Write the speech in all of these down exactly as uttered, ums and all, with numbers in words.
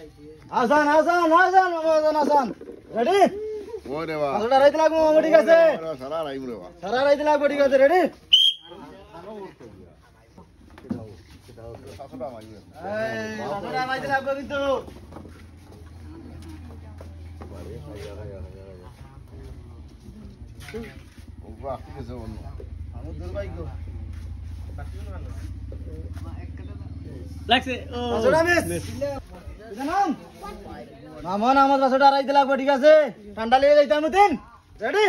আসান আসান আসান আসান আসান ready ওরে বাবা আসলে রাইতে লাগবো মামা ঠিক আছে সারা রাইবো রে বাবা সারা রাইতে লাগবো ঠিক আছে রেডি সাতটা মাইবো এই সাতটা রাইতে লাগবো কিন্তু ও বাহ কি আছে বল আমি দুর্ভাগ্য লাগছে ও পাঁচটা মিস জানাম মামা আমার পাঁচটা রাইতে লাগবো ঠিক আছে ঠান্ডা লেগে যাইতাম মতিন রেডি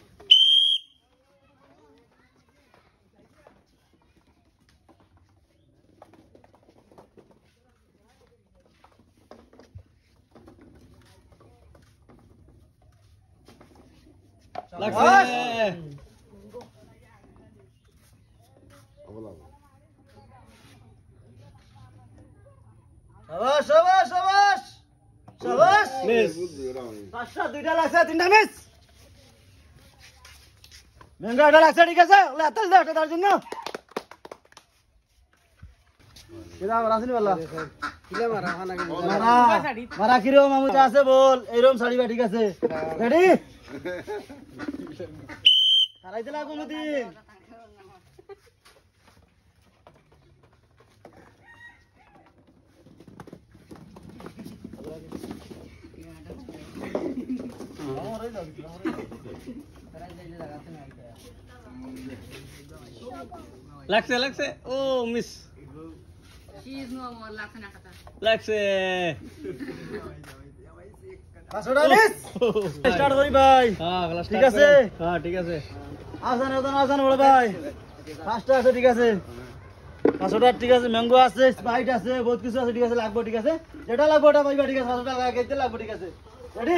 লাগছে শাবাশ শাবাশ শাবাশ শাবাশ মিস পাঁচটা দুইটা লাগছে তিনটা মিস ম্যাঙ্গো একটা লাগছে ঠিক আছে ওলে হাতল দে ওটা তার জন্য কিরা রাসনি वाला কিলা মারা খানা কি মারা মারা কিরো মামু যা আছে বল এইরকম শাড়ি বা ঠিক আছে রেডি তারাইতে লাগো মতিন লাগছে লাগছে ও মিস She's no more লাগছে না কথা লাগছে পাঁচটা মিস স্টার্ট করি ভাই হ্যাঁ ক্লাস ঠিক আছে হ্যাঁ ঠিক আছে আসান আসান আসান বড় ভাই পাঁচটা আছে ঠিক আছে পাঁচটা ঠিক আছে ম্যাঙ্গো আছে স্প্রাইট আছে বহুত কিছু আছে ঠিক আছে লাগবে ঠিক আছে যেটা লাগবে ওটা পাইবা ঠিক আছে পাঁচটা লাগাইতে লাগবে ঠিক আছে রেডি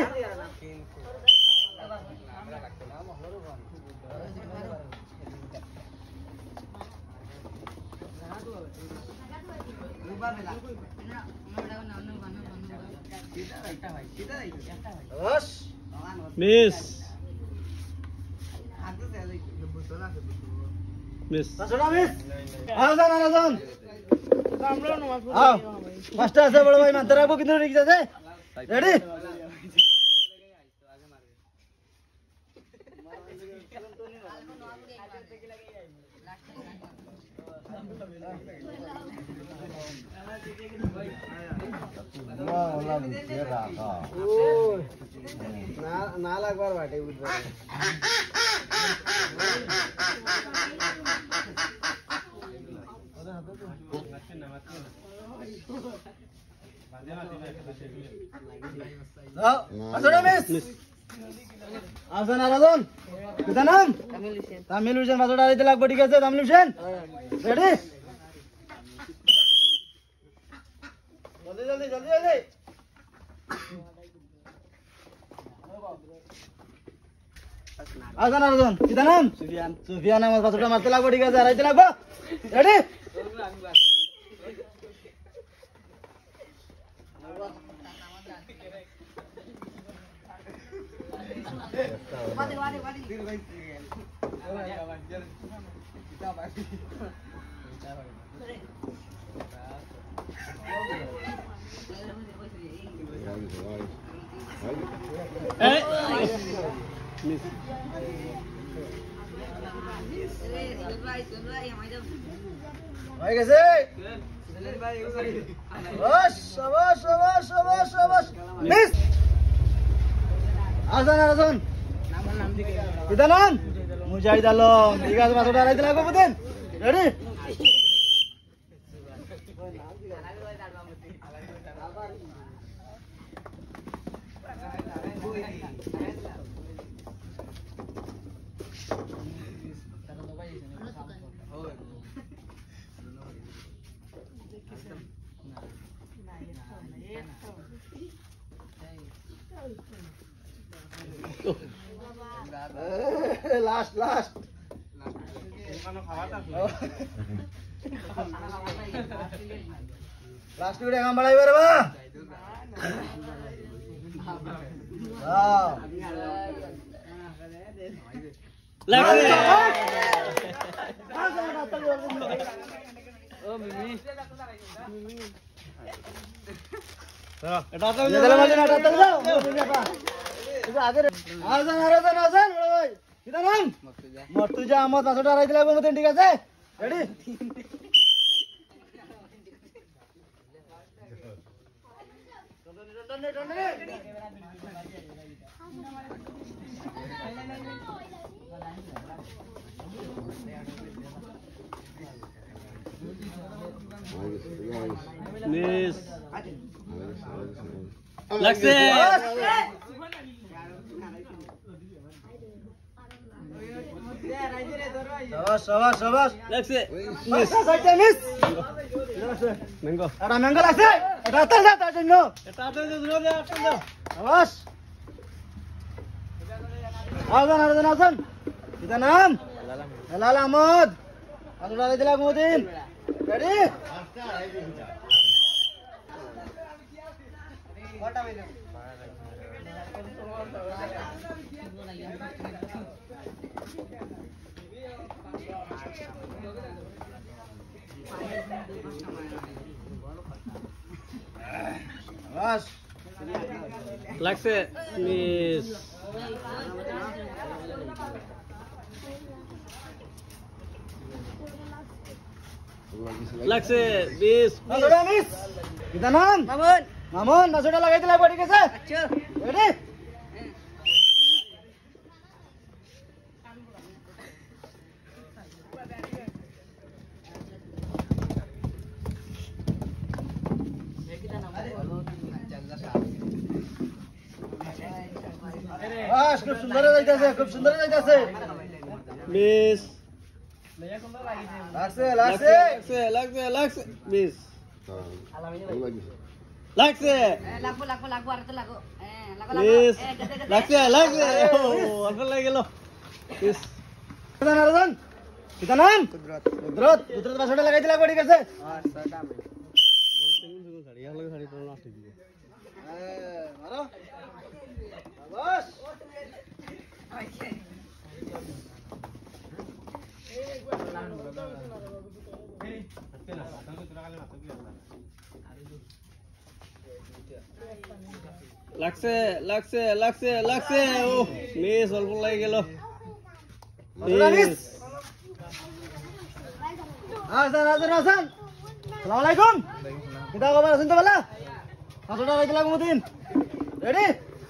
বস মিস মিস পাঁচটা মিস আসান আসান আও পাঁচটা আছে বড় ভাই মাথা রাখবো কিন্তু ঠিক আছে রেডি না লাগবার বাটে বুঝবা আসান আরাধন কিতা নাম তামিল হুসেন পাঁচটা আড়াইতে লাগবে ঠিক আছে তামিল হুসেন রেডি জলদি জলদি জলদি জলদি আসান আরাধন কিতা নাম সুফিয়ান সুফিয়ান আমার পাঁচটা মারতে লাগবে ঠিক আছে আড়াইতে লাগবে রেডি वादे वादे वादे এই মিস হয়ে গেছে বাস শাবাশ শাবাশ শাবাশ শাবাশ মিস আসান আসান কিতা নাম মুজাহিদ আলম ঠিক আছে পাঁচটা আড়াইতে লাগবে বুঝেন ready last last last video কাম বাড়াই পারে বা হ্যাঁ লাগছে ও মিমি এটা তো ये दले मारते ना डालते जाओ दुनिया का इसे आगे आसान आसान आसान बड़ा भाई किधर नाम मर्तुजा अहमद पाँच टाका राइते लागबो मत ठीक আছে रेडी মিস লাগছে शाबाश शाबाश शाबाश লাগছে मिस साइड मिस ম্যাঙ্গো এটা ম্যাঙ্গো লাগছে এটা আতল দাও তার জন্য এটা তো জোরে দে আটকে দাও शाबाश आसान आसान आसान किधर नाम हेलाल अहमद पाँच टाका राइते लागबो দিন रेडी शाबाश লাগছে মিস লাগছে বিশ মাসুদা মিস কিটা নাম মামুন মামুন মাসুদা লাগাইতে লাগবো ঠিক আছে আচ্ছা রেডি বাস খুব সুন্দর যাইতাছে খুব সুন্দর যাইতাছে বিশ লাগছে লাগছে লাগছে লাগছে লাগছে বিশ লাগছে লাগছে লাগবো লাগবো লাগবো আর তো লাগবো হ্যাঁ লাগবো বিশ লাগবো লাগছে লাগছে ও অল্প লাগে গেল বিশ কিটা নাম কিটা নাম কুদরত কুদরত কুদরত মাসুদা লাগাইতে লাগবো ঠিক আছে হ্যাঁ মারো বাস লাগছে লাগছে লাগছে লাগছে ও মিস অল্প লাগে গেল মাসুদা মিস আসান আসান আসান আসসালামু আলাইকুম কিটা খবর আছেন তো ভালো পাঁচশো টাকা রাইতে লাগবো দিন রেডি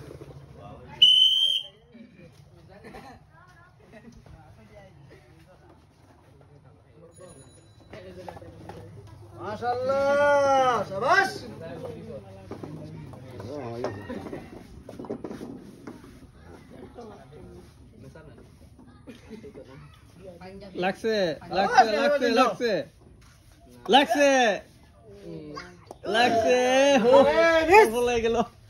মাশাআল্লাহ শাবাশ লাগছে লাগছে লাগছে লাগছে লাগছে লাগছে ও অল্প লাগে গেল